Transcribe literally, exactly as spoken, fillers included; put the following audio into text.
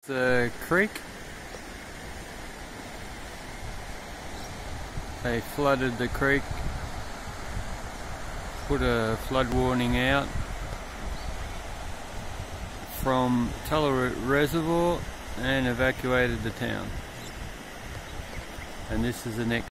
The creek. They flooded the creek, put a flood warning out from Tullaroot Reservoir and evacuated the town. And this is the next